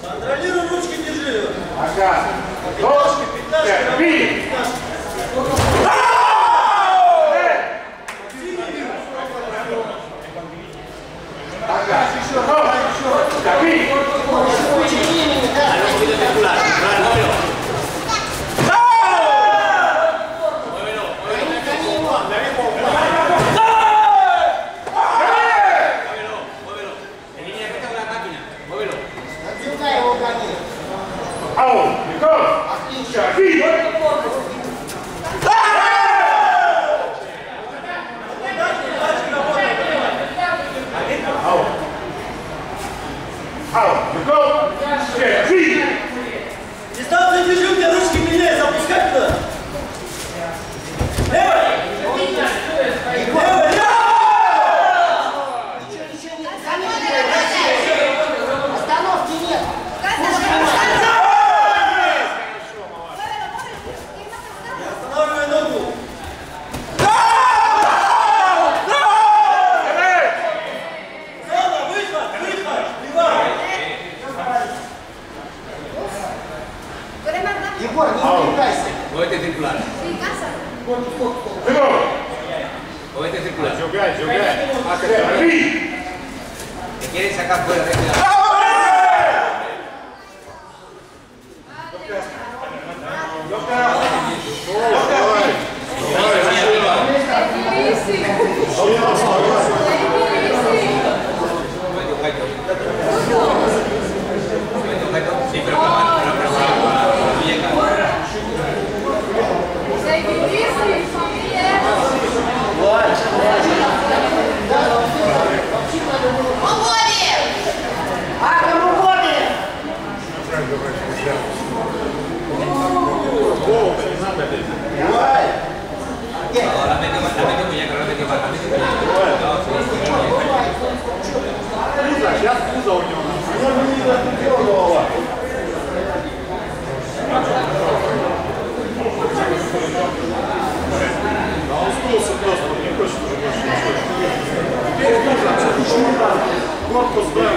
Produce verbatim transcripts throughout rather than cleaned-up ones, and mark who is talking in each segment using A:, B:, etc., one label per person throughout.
A: Контролируй ручки, держи.
B: Ага.
A: Пятнашки, пятнашки, работай, пятнашки.
B: Ага. Дави.
A: Дистанцию держи, у тебя ручки меняй, запускать надо. Левой! Левой, левой!
C: Остановки нет.
A: Останавливай ногу. Зона, выход, выход, левой.
C: Егор, не отвлекайся.
D: Muévete circular. Muévete circular.
B: Jogar, jogar.
D: Te quieren sacar fuera de este lado. Sí, pero con la mano, pero con la muñeca. La metió más, la metió muñeca, la metió más, la metió muñeca.
B: Сейчас пузо у него. А он скрылся просто, он не хочет уже больше ничего. Теперь корпус, да.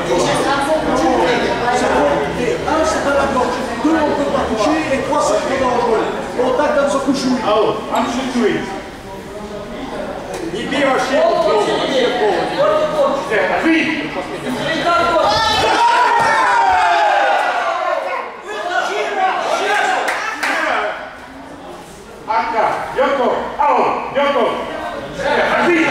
B: Ау, I'm shooting. Не бей вообще, вообще пол. Отви! Ака, Йоко, ау, Йоко. Отви!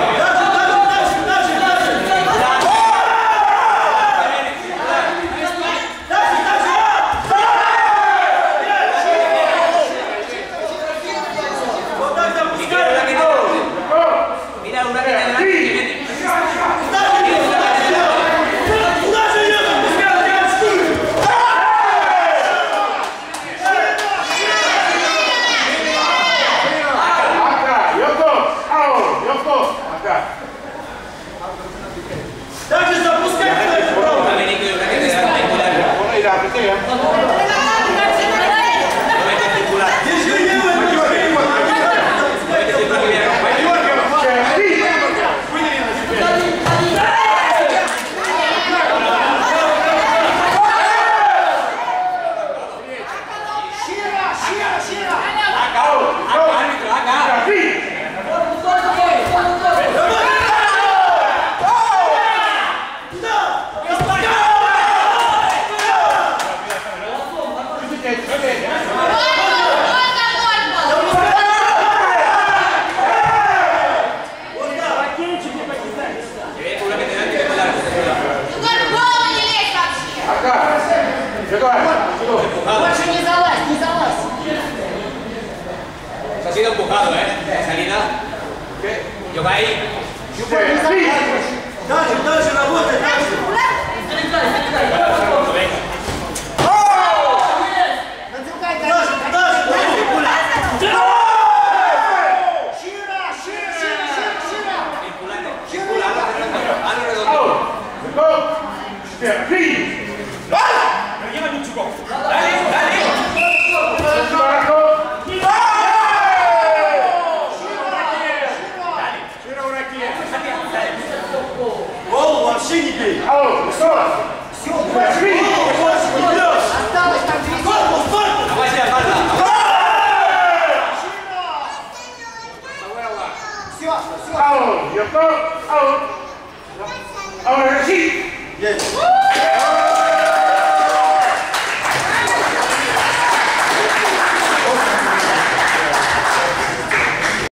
A: Также запускай куда-то право. Держи левой ручкой.
C: Больше не залазь, не залазь.
D: Ha sido empujado, ¿eh? Salida. Yo ahí.
A: Дальше, дальше работай, дальше.
C: Надвигай
A: Дальше,
C: дальше.
A: дальше, дальше.
C: Шира, шира, шира, шира, шира.
D: Circulando, circulando. Mano redondo. Dale, dale.
A: Голову вообще не бей.
B: Ау, что?
C: Все, больше.
A: Есть.